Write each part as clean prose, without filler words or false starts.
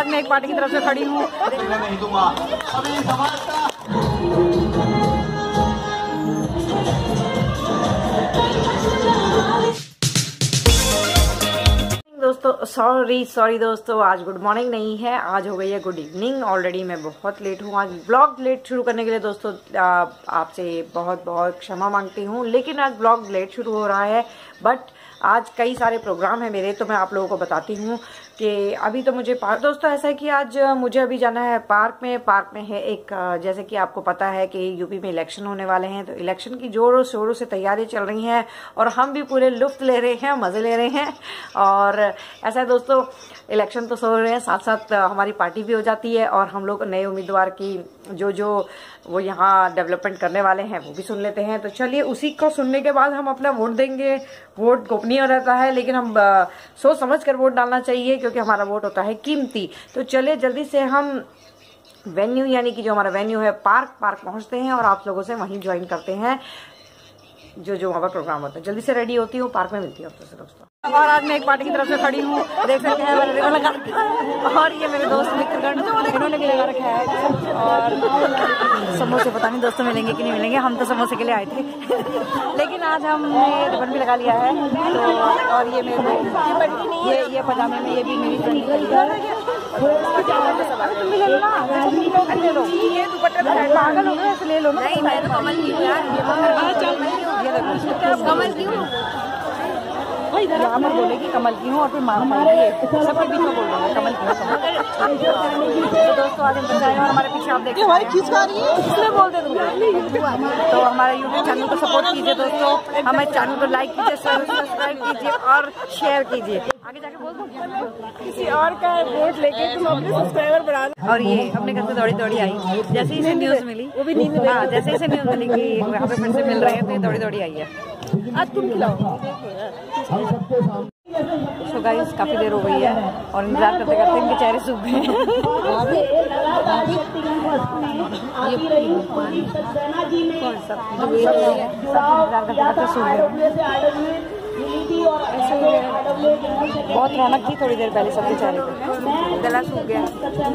आज मैं एक पार्टी की तरफ से खड़ी हूँ। नहीं दूंगा अभी समाज का दोस्तों सॉरी दोस्तों, आज गुड मॉर्निंग नहीं है, आज हो गई है गुड इवनिंग। ऑलरेडी मैं बहुत लेट हूँ। आज ब्लॉग लेट शुरू करने के लिए दोस्तों आपसे बहुत बहुत क्षमा मांगती हूँ, लेकिन आज ब्लॉग लेट शुरू हो रहा है। बट आज कई सारे प्रोग्राम है मेरे, तो मैं आप लोगों को बताती हूँ कि अभी तो मुझे दोस्तों ऐसा है कि आज मुझे अभी जाना है पार्क में है एक, जैसे कि आपको पता है कि यूपी में इलेक्शन होने वाले हैं, तो इलेक्शन की जोरों शोरों से तैयारी चल रही हैं और हम भी पूरे लुत्फ ले रहे हैं, मजे ले रहे हैं। और ऐसा है दोस्तों, इलेक्शन तो हो रहे हैं, साथ साथ हमारी पार्टी भी हो जाती है और हम लोग नए उम्मीदवार की जो वो यहाँ डेवलपमेंट करने वाले हैं वो भी सुन लेते हैं। तो चलिए, उसी को सुनने के बाद हम अपना वोट देंगे। वोट गोपनीय रहता है, लेकिन हम सोच समझ कर वोट डालना चाहिए, क्योंकि हमारा वोट होता है कीमती। तो चलिए जल्दी से हम वेन्यू, यानी कि जो हमारा वेन्यू है पार्क पहुंचते हैं और आप लोगों से वहीं ज्वाइन करते हैं जो वहाँ पर प्रोग्राम होता है। जल्दी से रेडी होती हूँ, पार्क में मिलती हूँ आपसे दोस्तों। और आज मैं एक पार्टी की तरफ से खड़ी हूँ, देख सकते हैं मैंने लगा रखा। और ये मेरे दोस्त मित्रगण, इन्होंने भी लगा रखा है। और समोसे पता नहीं दोस्तों मिलेंगे कि नहीं मिलेंगे, हम तो समोसे के लिए आए थे। लेकिन आज हमने रिबन भी लगा लिया है। तो और ये मेरे ये पजामे में ये भी मेरी फ्रेंड खड़ी है। पागल हो गए, ऐसे ले लो ना। नहीं मैं तो कमल नहीं हूँ यार, कमल क्यों यहाँ पर बोलेगी कमल की हूँ और फिर मार पाएगी, सबके बीच में बोल रहे हैं कमल की हूँ। तो दोस्तों आज हम बताए और हमारे पीछे आप देखिए भाई खींचा रही है, इसलिए बोल दे दूँगा। तो हमारे यूट्यूब चैनल को सपोर्ट कीजिए दोस्तों, हमारे चैनल को लाइक कीजिए, सब्सक्राइब कीजिए और शेयर कीजिए। आगे जाके बोल दो किसी और का वोट लेके तुम अपने सब्सक्राइबर बढ़ा लो। और ये अपने घर से दौड़ी आई, जैसे ही न्यूज मिली, वो भी नींद में, हाँ जैसे ही न्यूज मिली कि यहाँ पे फ्रेंड से मिल रहे हैं, तो ये दौड़ी आई है। आज तुम खिलाओ। तो गाइस काफी देर हो गई है और इंतजार करते करते इनके चेहरे सूख गए हैं। बहुत रौनक थी थोड़ी देर पहले सबके चेहरे पे, गला सूख गया।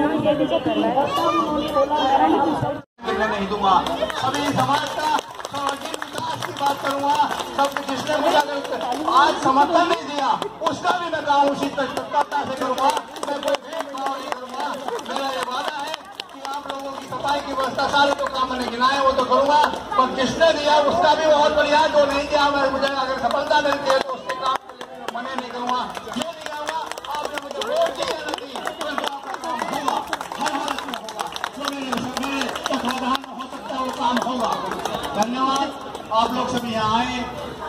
नहीं दूंगा अभी समाज का बात करूंगा। सब जिसने मुझे आज समर्थन नहीं दिया उसका भी मैं काम उसी तत्परता से करूंगा। मैं कोई भेदभाव नहीं करूंगा। मेरा ये वादा है कि आप लोगों की सफाई की व्यवस्था सारे जो काम मैंने गिनाए वो तो करूंगा, पर जिसने दिया उसका भी बहुत बढ़िया, जो नहीं दिया मैं मुझे अगर सफलता मिलती है तो उसके काम मने नहीं करूंगा। जो दिया हुआ आपने मुझे वोट दिया नहीं, परंतु आपका काम होगा, हर हालत में होगा। जो मेरे तत्वाधान में हो सकता है वो काम होगा। धन्यवाद आप लोग सभी यहाँ आए।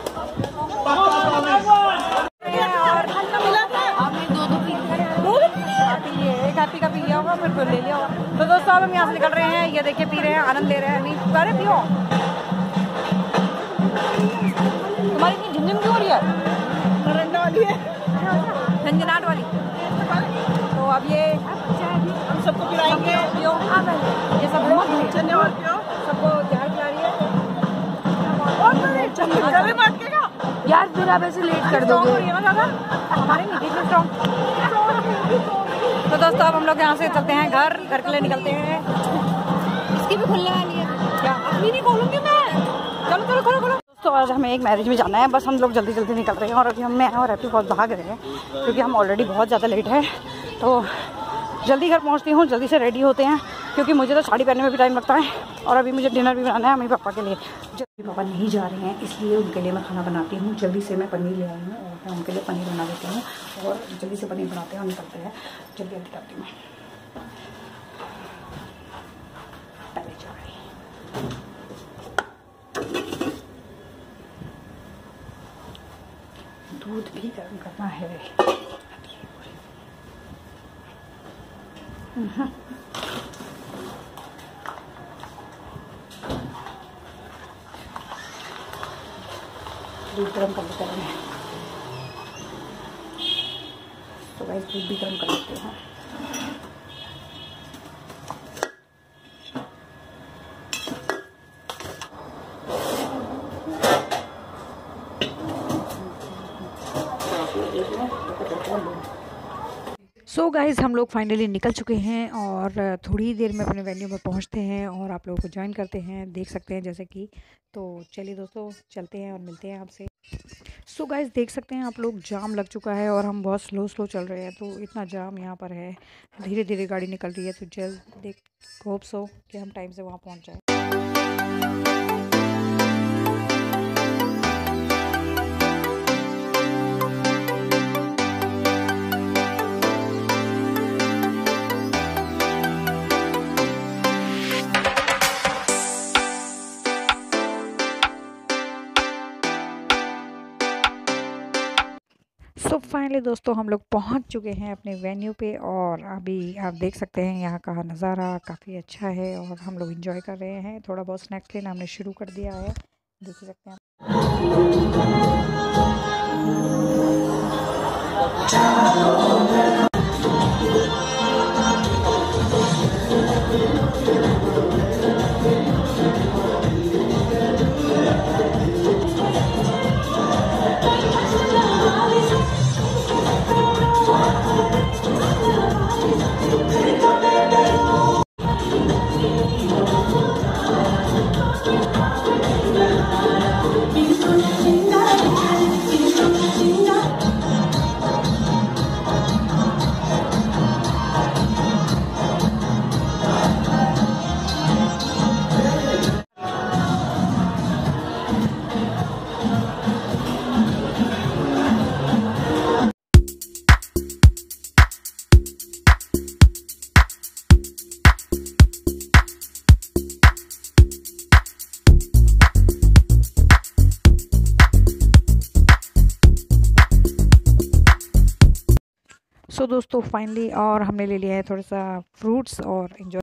आपने दो एक हैप्पी का पी लिया होगा, फिर ले लिया होगा। तो दोस्तों अब हम यहाँ से निकल रहे हैं, ये देखिए पी रहे हैं, आनंद ले रहे हैं। नहीं अरे पियो, तुम्हारी इतनी झुमझुम क्यों हो रही है? मरंडा वाली है, झंझनाट वाली। तो अब ये हम सबको पिलाएंगे, पियो ये सब धन्यवाद, पियो सबको ध्यान पिला रही है यार। फिर आप ऐसे लेट कर दोगे हमारे नहीं स्ट्रॉन्ग। तो दोस्तों अब हम लोग यहाँ से चलते हैं घर के लिए निकलते हैं। इसकी भी खुलने वाली है क्या? अपनी नहीं खोलूंगी मैं। चलो खोलो। दोस्तों आज हमें एक मैरिज में जाना है, बस हम लोग जल्दी निकल रहे हैं। और अभी हम मैं और हैप्पी बहुत भाग रहे हैं क्योंकि हम ऑलरेडी बहुत ज़्यादा लेट है। तो जल्दी घर पहुँचती हूँ, जल्दी से रेडी होते हैं क्योंकि मुझे तो साड़ी पहनने में भी टाइम लगता है और अभी मुझे डिनर भी बनाना है मम्मी पापा के लिए। पापा नहीं जा रहे हैं इसलिए उनके लिए मैं खाना बनाती हूँ। जल्दी से मैं पनीर ले आई हूँ और मैं उनके लिए पनीर बना देती हूँ और जल्दी से पनीर बनाते हैं और निकलते हैं। जल्दी करती हूँ पहले दूध भी गर्म करना है। दूध गर्म कर लेते हैं, तो गाइस दूध भी गर्म कर लेते हैं। सो गाइज़ हम लोग फाइनली निकल चुके हैं और थोड़ी देर में अपने वेन्यू में पहुंचते हैं और आप लोगों को ज्वाइन करते हैं, देख सकते हैं जैसे कि। तो चलिए दोस्तों चलते हैं और मिलते हैं आपसे। सो गाइज़ देख सकते हैं आप लोग, जाम लग चुका है और हम बहुत स्लो चल रहे हैं, तो इतना जाम यहाँ पर है। धीरे धीरे गाड़ी निकल रही है, तो जल्द देख होप सो कि हम टाइम से वहाँ पहुँच जाए। सो फाइनली दोस्तों हम लोग पहुंच चुके हैं अपने वेन्यू पे और अभी आप देख सकते हैं यहाँ का नज़ारा काफ़ी अच्छा है और हम लोग एंजॉय कर रहे हैं। थोड़ा बहुत स्नैक्स लेना हमने शुरू कर दिया है, देख सकते हैं। सो दोस्तों फाइनली और हमने ले लिया है थोड़ा सा फ्रूट्स और एंजॉय।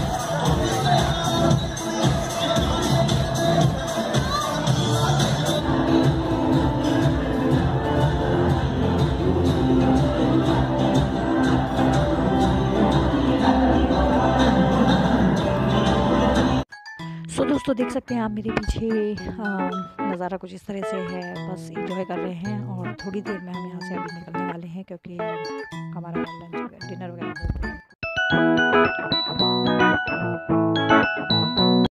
सो दोस्तों देख सकते हैं आप मेरे पीछे नज़ारा कुछ इस तरह से है, बस एंजॉय कर रहे हैं और थोड़ी देर में हम यहाँ से अभी निकलने वाले हैं क्योंकि हमारा लंच डिनर वगैरह हो गया है।